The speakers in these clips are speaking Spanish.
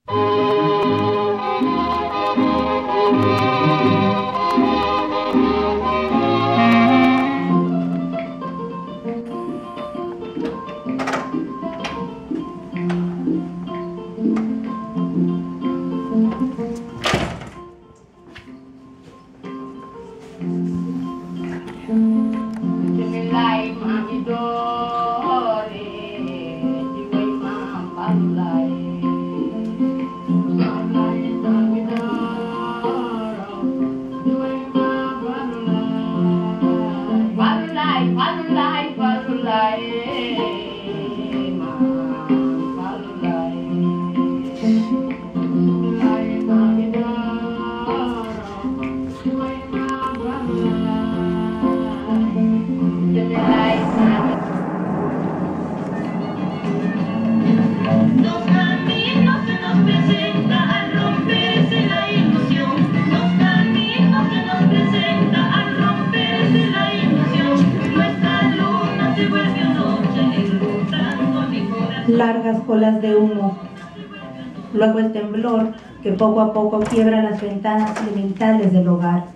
Largas colas de humo, luego el temblor que poco a poco quiebra las ventanas elementales del hogar.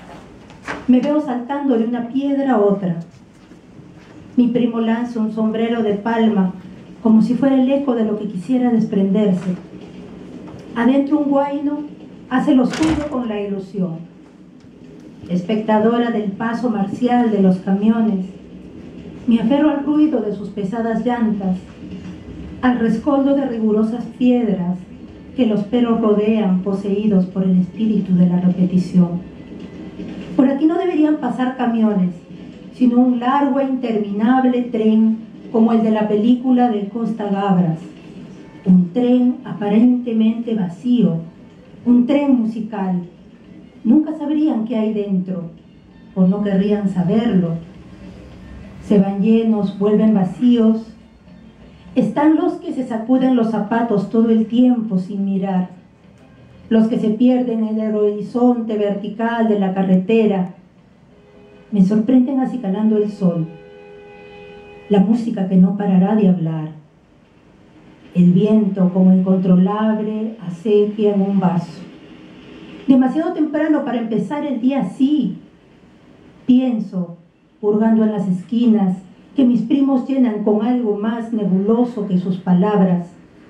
Me veo saltando de una piedra a otra. Mi primo lanza un sombrero de palma, como si fuera el eco de lo que quisiera desprenderse. Adentro un huayno hace lo suyo con la ilusión. Espectadora del paso marcial de los camiones, me aferro al ruido de sus pesadas llantas, al rescoldo de rigurosas piedras que los perros rodean, poseídos por el espíritu de la repetición. Por aquí no deberían pasar camiones, sino un largo e interminable tren como el de la película de Costa Gabras. Un tren aparentemente vacío, un tren musical. Nunca sabrían qué hay dentro, o no querrían saberlo. Se van llenos, vuelven vacíos. Están los que se sacuden los zapatos todo el tiempo sin mirar, los que se pierden en el horizonte vertical de la carretera. Me sorprenden acicalando el sol, la música que no parará de hablar, el viento como incontrolable acequia en un vaso. Demasiado temprano para empezar el día así. Pienso, hurgando en las esquinas, que mis primos llenan con algo más nebuloso que sus palabras.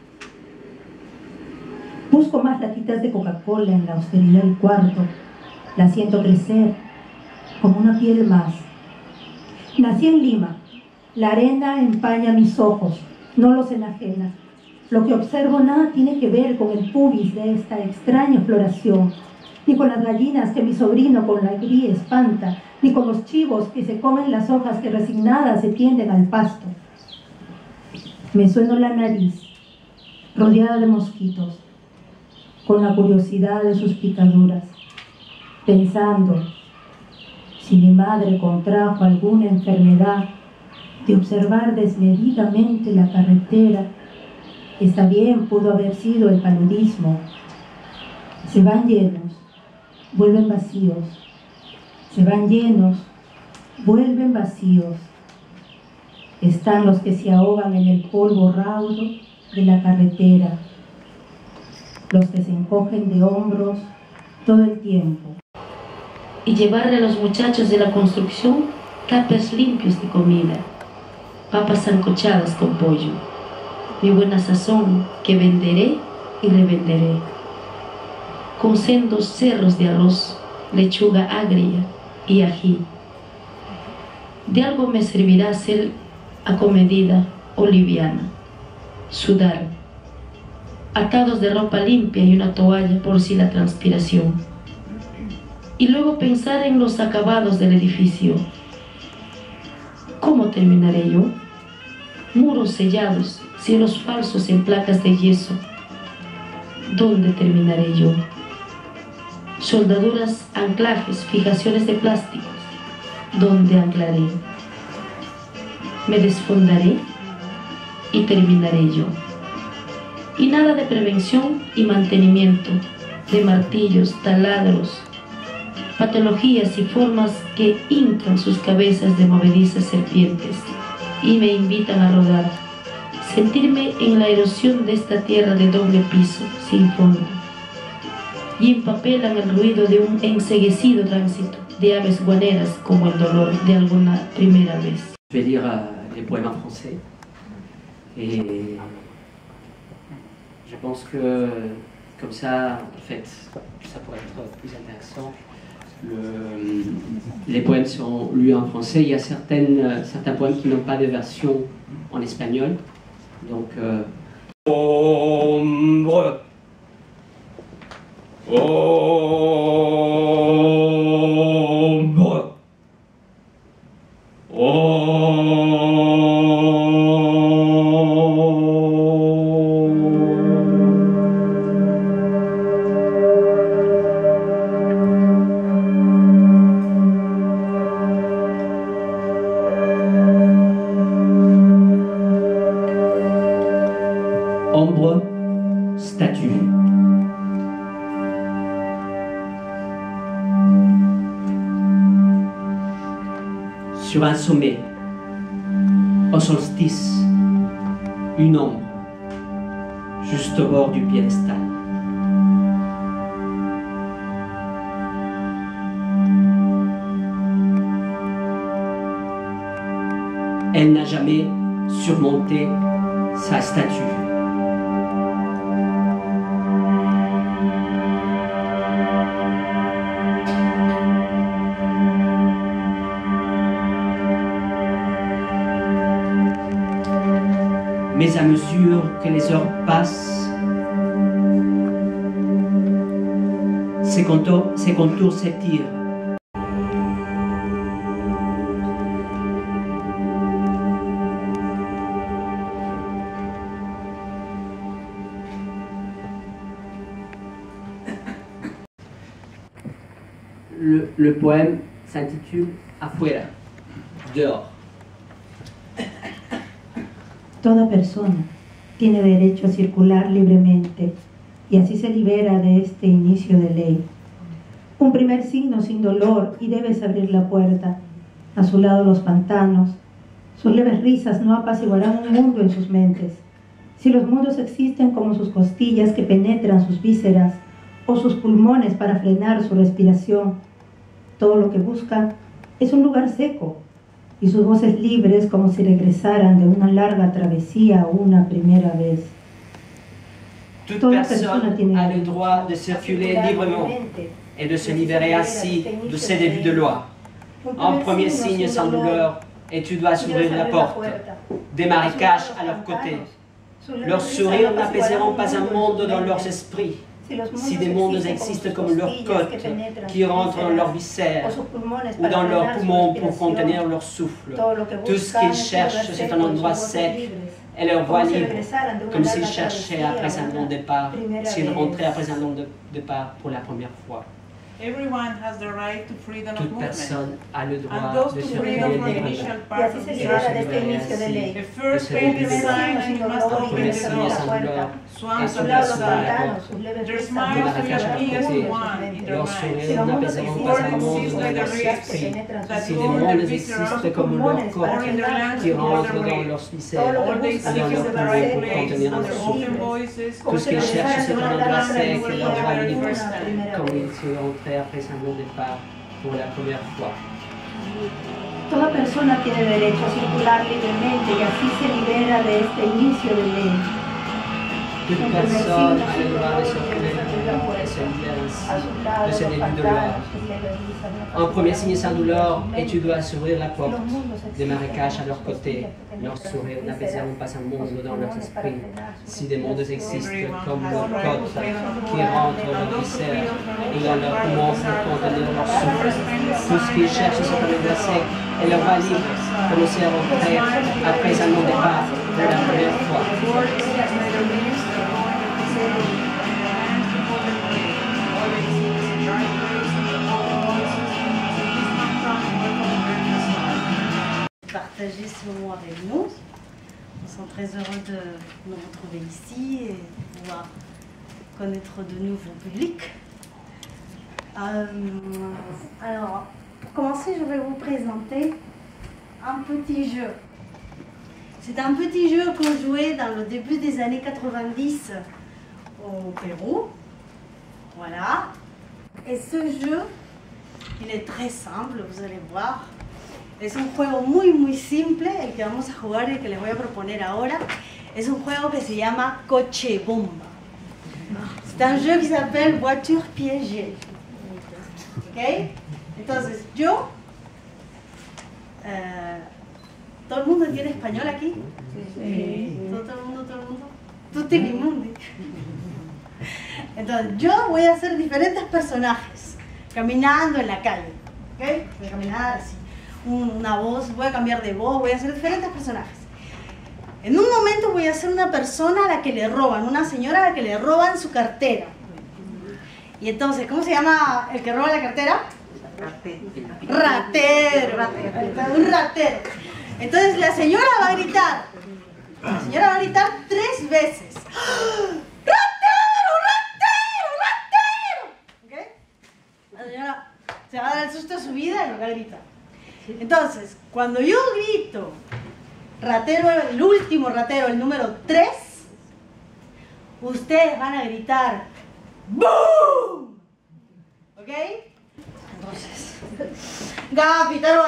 Busco más latitas de Coca-Cola en la austeridad del cuarto. La siento crecer, como una piel más. Nací en Lima. La arena empaña mis ojos, no los enajena. Lo que observo nada tiene que ver con el pubis de esta extraña floración, ni con las gallinas que mi sobrino con la alegría espanta, ni con los chivos que se comen las hojas que resignadas se tienden al pasto. Me sueno la nariz, rodeada de mosquitos, con la curiosidad de sus picaduras, pensando si mi madre contrajo alguna enfermedad, de observar desmedidamente la carretera. Está bien, pudo haber sido el paludismo. Se van llenos, vuelven vacíos. Se van llenos, vuelven vacíos. Están los que se ahogan en el polvo raudo de la carretera, los que se encogen de hombros todo el tiempo. Y llevarle a los muchachos de la construcción tuppers limpios de comida, papas sancochadas con pollo, mi buena sazón que venderé y revenderé, con sendos cerros de arroz, lechuga agria y ají. De algo me servirá ser acomedida o liviana, sudar, atados de ropa limpia y una toalla por si la transpiración, y luego pensar en los acabados del edificio. ¿Cómo terminaré yo? Muros sellados, cielos falsos en placas de yeso. ¿Dónde terminaré yo? Soldaduras, anclajes, fijaciones de plásticos. ¿Dónde anclaré? Me desfondaré y terminaré yo. Y nada de prevención y mantenimiento, de martillos, taladros, patologías y formas que hincan sus cabezas de movedizas serpientes y me invitan a rodar, sentirme en la erosión de esta tierra de doble piso, sin fondo, y empapelan el ruido de un enceguecido tránsito de aves guaneras como el dolor de alguna primera vez. Je vais lire les poèmes en français et je pense que comme ça, en fait, ça pourrait être plus intéressant. Les poèmes sont lus en français. Il y a certains poèmes qui n'ont pas de version en espagnol. Donc, ombre, ombre, ombre, statue. Sur un sommet, au solstice, une ombre, juste au bord du piédestal. Elle n'a jamais surmonté sa statue. Mais à mesure que les heures passent, ses contours s'étirent. Le poème s'intitule Afuera, dehors. Toda persona tiene derecho a circular libremente y así se libera de este inicio de ley. Un primer signo sin dolor y debes abrir la puerta. A su lado los pantanos. Sus leves risas no apaciguarán un mundo en sus mentes. Si los mundos existen como sus costillas que penetran sus vísceras o sus pulmones para frenar su respiración, todo lo que busca es un lugar seco y sus voces libres como si regresaran de una larga travesía una primera vez. Toute personne a le droit de circuler librement et de se libérer ainsi de ses débuts de loi. En premier signe sans douleur, et tu dois s'ouvrir la porte. Des marécages à leurs côtés. Leurs sourires n'apaiseront pas un monde dans leurs esprits. Si des mondes existent comme leurs côtes qui rentrent dans leurs viscères ou dans leurs poumons pour contenir leur souffle, tout ce qu'ils cherchent c'est un endroit sec et leur voie libre, comme s'ils cherchaient après un long départ, s'ils rentraient après un long départ pour la première fois. Toute personne a le droit de circuler librement. Y así se libera de este inicio de ley. Un primer signo sin dolor y regresando a la puerta. A su lado los pantanos, sus leves risas no apaciguarán un mundo en sus mentes. Si los mundos existen como sus costillas que penetran sus vísceras, o sus pulmones para frenar su respiración, todo lo que buscan es un lugar seco, libres, como si regresaran de una larga travesía una primera vez. Après un long départ pour la première fois. Toda persona tiene derecho a circular libremente y así se libera de este inicio de ley. Toute personne a le droit de circuler librement et se libère ainsi de ses débuts de loi. En premier signe sans douleur, et tu dois s'ouvrir la porte. Des marécages à leur côté, leurs sourires n'apaiseront pas un monde dans leurs esprits. Si des mondes existent comme leurs côtes qui rentrent dans leurs viscères et dans leurs poumons pour contenir leur souffle, tout ce qu'ils cherchent c'est un endroit sec et leur voie libre, comme si elles rentraient après un long départ pour la première fois. Partager ce moment avec nous. Nous sommes très heureux de nous retrouver ici et de pouvoir connaître de nouveaux publics. Alors, pour commencer, je vais vous présenter un petit jeu. C'est un petit jeu qu'on jouait dans le début des années 90 au Pérou. Voilà. Et ce jeu, il est très simple, vous allez voir. Es un juego muy simple, el que vamos a jugar y el que les voy a proponer ahora. Es un juego que se llama Coche Bomba. C'est un jeu qui s'appelle Voiture piégée. ¿Ok? Entonces, yo... ¿todo el mundo entiende español aquí? Sí. ¿Todo el mundo? Tutti i mundi. Entonces, yo voy a hacer diferentes personajes caminando en la calle. ¿Ok? Voy a caminar así. Una voz, voy a cambiar de voz, voy a hacer diferentes personajes. En un momento voy a ser una persona a la que le roban, una señora a la que le roban su cartera. Y entonces, ¿cómo se llama el que roba la cartera? Ratero. Un ratero. Entonces la señora va a gritar. La señora va a gritar 3 veces. ¡Ratero! ¿Ok? La señora se va a dar el susto de su vida y va a gritar. Entonces, cuando yo grito ratero, el último ratero, el número 3, ustedes van a gritar ¡boom! ¿Ok? Entonces, gafitero,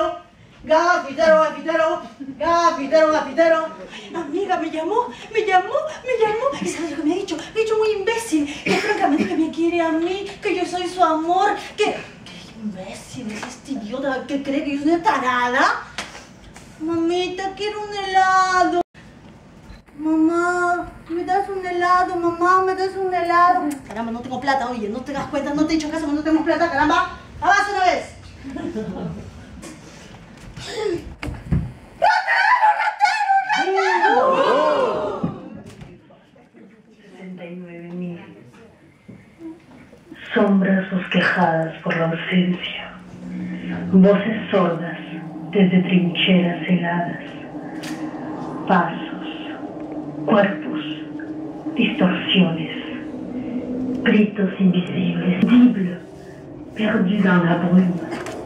amiga, me llamó, y ¿sabes lo que me ha dicho? Me ha dicho muy imbécil, que francamente que me quiere a mí, que yo soy su amor, que imbécil es este idiota que cree que yo soy una tarada. Mamita, quiero un helado. Mamá, ¿me das un helado? Mamá, ¿me das un helado? Caramba, no tengo plata, oye, no te das cuenta, no te he hecho caso que no tenemos plata, caramba. ¡Avanza una vez! ¡Ratero! 69.000 sombras bosquejadas por la ausencia, voces sordas desde trincheras heladas, pasos, cuerpos, distorsiones, gritos invisibles, visibles, perdus dans la brume,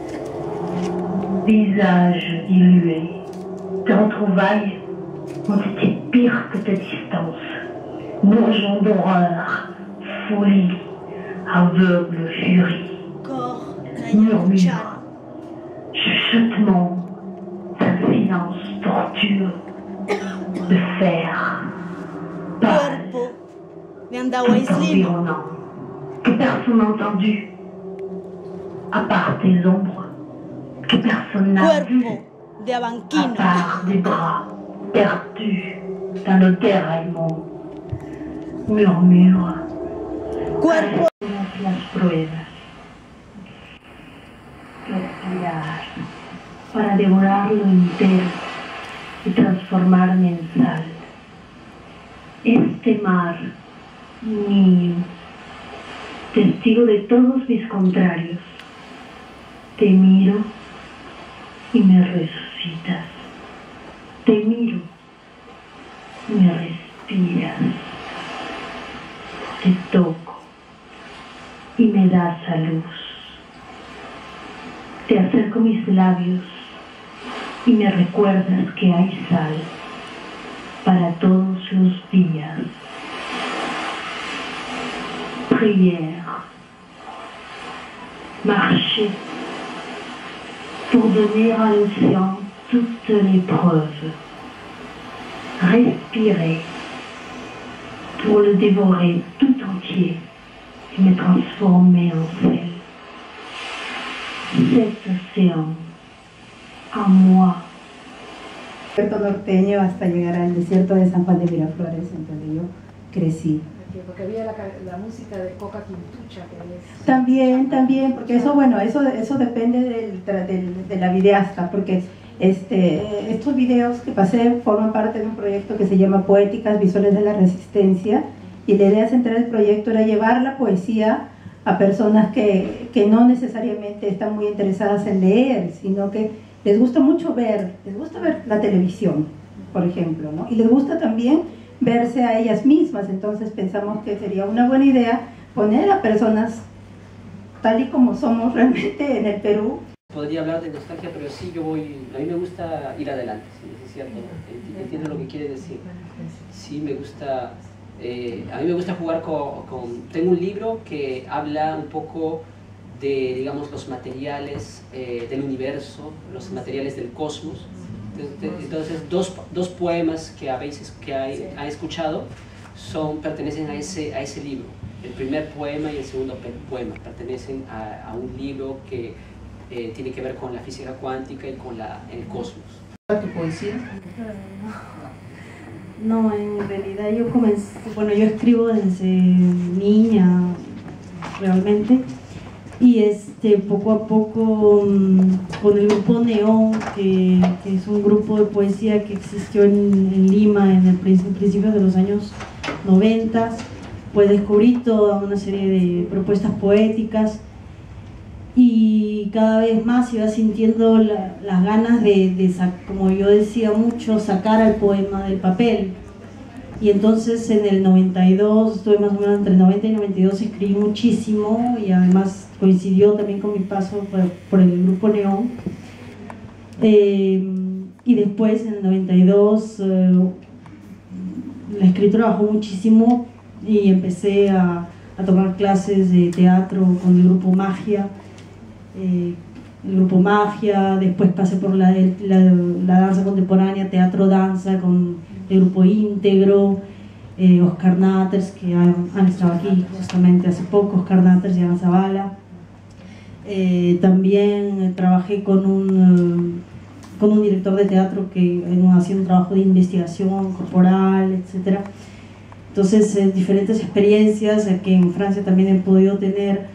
visages dilués, tes retrouvailles ont été pires que ta distance, bourgeons d'horreur, folie, aveugle furie, murmure, chuchotement, silence, torture, de fer, pâle, tout environnant, que personne n'a entendu, à part tes ombres, que personne n'a vu, à part des bras perdus dans le déraillement, murmure, las pruebas, respirar para devorarlo entero y transformarme en sal. Este mar mío, testigo de todos mis contrarios, te miro y me resucitas, te miro y me respiras, te toco y me das a luz, te acerco mis labios y me recuerdas que hay sal para todos los días. Prière, marcher pour donner à l'océan toute l'épreuve, respirer pour le dévorer tout entier et me transformer en sel. Cet océan, à moi. Puerto norteño hasta llegar al desierto de San Juan de Miraflores, en donde yo crecí. Porque había la música de Coca Quintucha que es... También, porque eso, bueno, eso depende de la videasta, porque estos videos que pasé forman parte de un proyecto que se llama Poéticas Visuales de la Resistencia, y la idea central del proyecto era llevar la poesía a personas que no necesariamente están muy interesadas en leer, sino que les gusta mucho ver la televisión, por ejemplo, ¿no? Y les gusta también verse a ellas mismas. Entonces pensamos que sería una buena idea poner a personas tal y como somos realmente en el Perú, podría hablar de nostalgia, pero sí, a mí me gusta ir adelante, ¿sí? Es cierto, entiendo lo que quiere decir. Sí, me gusta, a mí me gusta jugar tengo un libro que habla un poco de, digamos, los materiales del universo, los materiales del cosmos. Entonces, dos poemas que han escuchado pertenecen a ese libro. El primer poema y el segundo poema pertenecen a un libro que tiene que ver con la física cuántica y con el cosmos. ¿Tu poesía? No, en realidad yo yo escribo desde niña, realmente, y poco a poco con el grupo Neón, que es un grupo de poesía que existió en Lima en el principio de los años 90, pues descubrí toda una serie de propuestas poéticas y cada vez más iba sintiendo las ganas como yo decía mucho, sacar al poema del papel. Y entonces en el 92, estuve más o menos entre el 90 y 92, escribí muchísimo y además coincidió también con mi paso por el grupo Neón. Y después en el 92 la escritura bajó muchísimo y empecé a tomar clases de teatro con el grupo Magia. Después pasé por la danza contemporánea, teatro danza con el grupo Íntegro, Oscar Natters, que han estado aquí justamente hace poco, Oscar Natters y Ana Zavala. También trabajé con un director de teatro que hacía un trabajo de investigación corporal, etc. Entonces, diferentes experiencias que en Francia también he podido tener.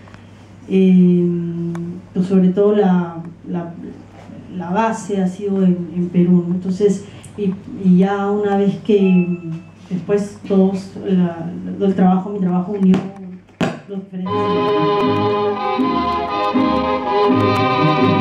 Pues sobre todo la base ha sido en Perú, ¿no? Entonces, y ya una vez que después mi trabajo unió los diferentes